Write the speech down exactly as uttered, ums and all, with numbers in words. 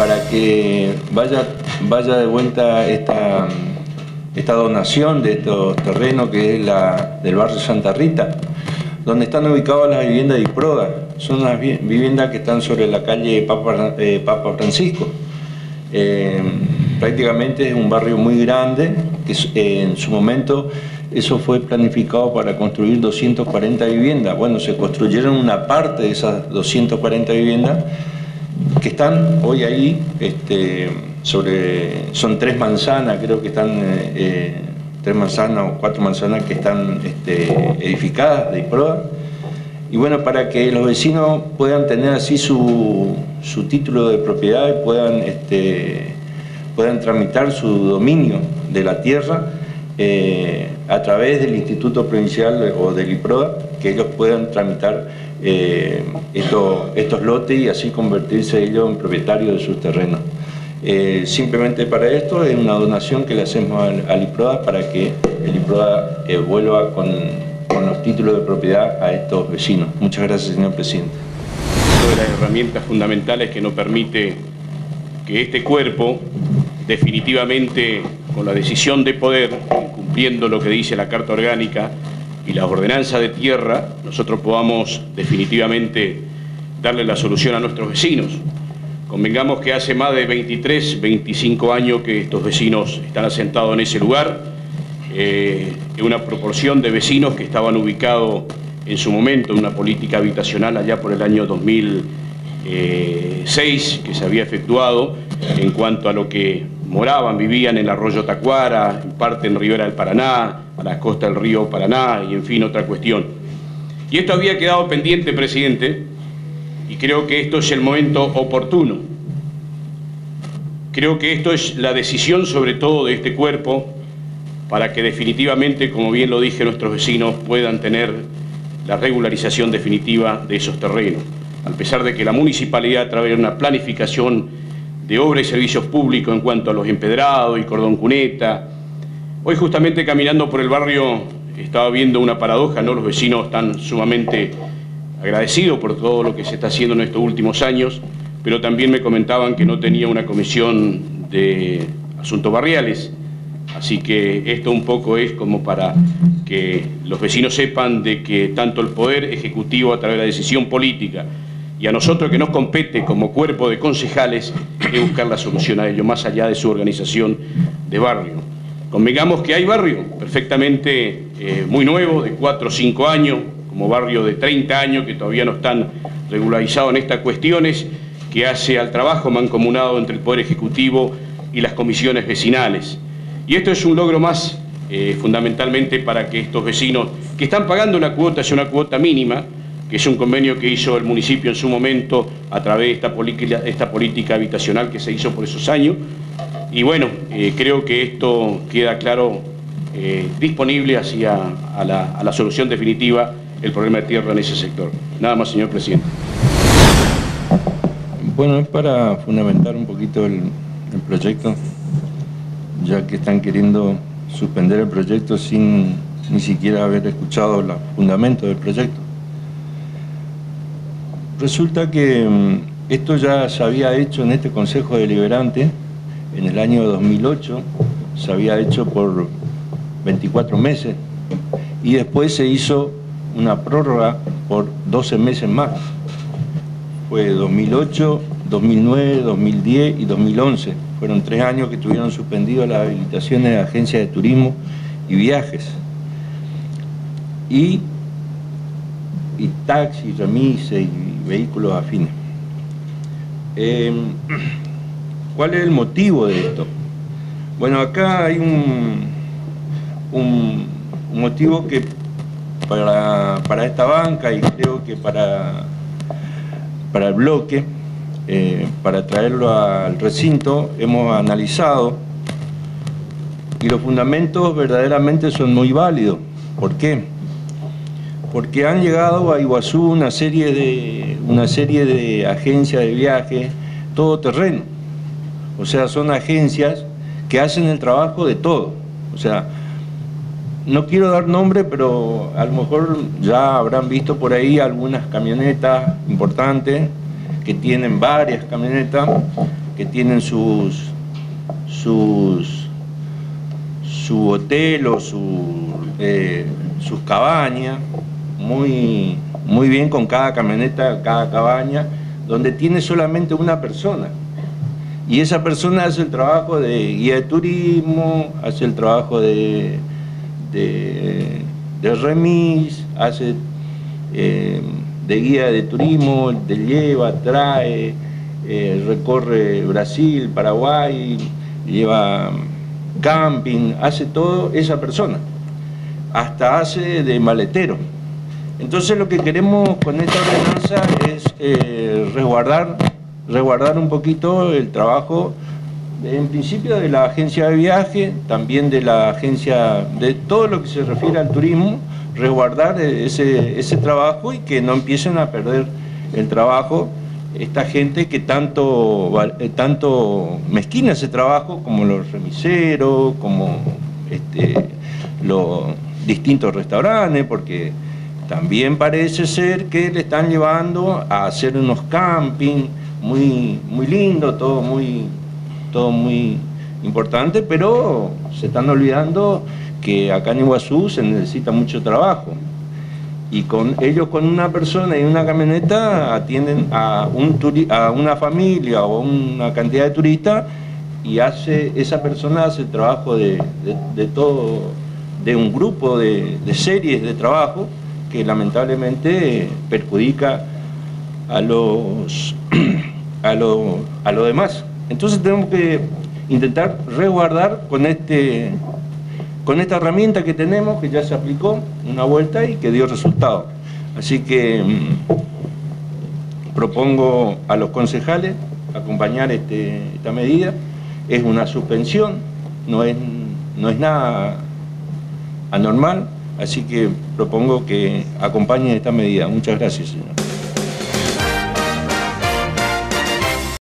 para que vaya, vaya de vuelta esta, esta donación de estos terrenos que es la del barrio Santa Rita, donde están ubicadas las viviendas de IPRODA. Son las viviendas que están sobre la calle Papa, eh, Papa Francisco. Eh, prácticamente es un barrio muy grande, que eh, en su momento eso fue planificado para construir doscientas cuarenta viviendas. Bueno, se construyeron una parte de esas doscientas cuarenta viviendas que están hoy ahí, este, sobre, son tres manzanas, creo que están, eh, tres manzanas o cuatro manzanas que están este, edificadas de IPRODA. Y bueno, para que los vecinos puedan tener así su, su título de propiedad y puedan, este, puedan tramitar su dominio de la tierra eh, a través del Instituto Provincial o del IPRODA, que ellos puedan tramitar eh, esto, estos lotes y así convertirse ellos en propietarios de sus terrenos. Eh, simplemente para esto es una donación que le hacemos al, al IPRODA para que el IPRODA eh, vuelva con... con los títulos de propiedad a estos vecinos. Muchas gracias, señor presidente. Una de las herramientas fundamentales que nos permite que este cuerpo, definitivamente con la decisión de poder, cumpliendo lo que dice la Carta Orgánica y la ordenanza de tierra, nosotros podamos definitivamente darle la solución a nuestros vecinos. Convengamos que hace más de veintitrés, veinticinco años que estos vecinos están asentados en ese lugar, Eh, una proporción de vecinos que estaban ubicados en su momento en una política habitacional allá por el año dos mil seis que se había efectuado en cuanto a lo que moraban, vivían en el arroyo Tacuara, en parte en Ribera del Paraná, a la costa del río Paraná y en fin otra cuestión. Y esto había quedado pendiente, presidente, y creo que esto es el momento oportuno. Creo que esto es la decisión sobre todo de este cuerpo para que definitivamente, como bien lo dije, nuestros vecinos puedan tener la regularización definitiva de esos terrenos. A pesar de que la municipalidad, a través de una planificación de obras y servicios públicos en cuanto a los empedrados y cordón cuneta, hoy justamente caminando por el barrio estaba viendo una paradoja, ¿no? Los vecinos están sumamente agradecidos por todo lo que se está haciendo en estos últimos años, pero también me comentaban que no tenía una comisión de asuntos barriales. Así que esto un poco es como para que los vecinos sepan de que tanto el Poder Ejecutivo a través de la decisión política y a nosotros que nos compete como cuerpo de concejales es buscar la solución a ello, más allá de su organización de barrio. Convengamos que hay barrios perfectamente eh, muy nuevos, de cuatro o cinco años, como barrios de treinta años que todavía no están regularizados en estas cuestiones, que hace al trabajo mancomunado entre el Poder Ejecutivo y las comisiones vecinales. Y esto es un logro más, eh, fundamentalmente para que estos vecinos que están pagando una cuota, es una cuota mínima, que es un convenio que hizo el municipio en su momento a través de esta, esta política habitacional que se hizo por esos años. Y bueno, eh, creo que esto queda claro, eh, disponible hacia a la, a la solución definitiva el problema de tierra en ese sector. Nada más, señor presidente. Bueno, es para fundamentar un poquito el, el proyecto, ya que están queriendo suspender el proyecto sin ni siquiera haber escuchado los fundamentos del proyecto. Resulta que esto ya se había hecho en este Consejo Deliberante en el año dos mil ocho, se había hecho por veinticuatro meses y después se hizo una prórroga por doce meses más. Fue dos mil ocho, dos mil nueve, dos mil diez y dos mil once. Fueron tres años que estuvieron suspendidas las habilitaciones de agencias de turismo y viajes. Y, y taxis, remises y vehículos afines. Eh, ¿Cuál es el motivo de esto? Bueno, acá hay un, un, un motivo que para, para esta banca y creo que para, para el bloque, Eh, para traerlo al recinto, hemos analizado y los fundamentos verdaderamente son muy válidos. ¿Por qué? Porque han llegado a Iguazú una serie de, una serie de agencias de viaje todoterreno. O sea, son agencias que hacen el trabajo de todo. O sea, no quiero dar nombre, pero a lo mejor ya habrán visto por ahí algunas camionetas importantes que tienen varias camionetas que tienen sus, sus, su hotel o su, eh, sus cabañas, muy, muy bien con cada camioneta, cada cabaña, donde tiene solamente una persona. Y esa persona hace el trabajo de guía de turismo, hace el trabajo de, de, de remis, hace eh, de guía de turismo, te lleva, trae, eh, recorre Brasil, Paraguay, lleva camping, hace todo esa persona, hasta hace de maletero. Entonces lo que queremos con esta ordenanza es eh, resguardar, resguardar un poquito el trabajo, en principio de la agencia de viaje, también de la agencia, de todo lo que se refiere al turismo, resguardar ese, ese trabajo y que no empiecen a perder el trabajo esta gente que tanto, tanto mezquina ese trabajo, como los remiseros, como este, los distintos restaurantes, porque también parece ser que le están llevando a hacer unos camping muy, muy lindos, todo muy, todo muy importante, pero se están olvidando que acá en Iguazú se necesita mucho trabajo. Y con ellos, con una persona y una camioneta, atienden a, un turi a una familia o una cantidad de turistas, y hace, esa persona hace el trabajo de, de, de todo, de un grupo de, de series de trabajo que lamentablemente perjudica a los, a lo, a lo demás. Entonces tenemos que intentar resguardar con este con esta herramienta que tenemos, que ya se aplicó una vuelta y que dio resultado. Así que mmm, propongo a los concejales acompañar este, esta medida. Es una suspensión, no es, no es nada anormal, así que propongo que acompañen esta medida. Muchas gracias, señor.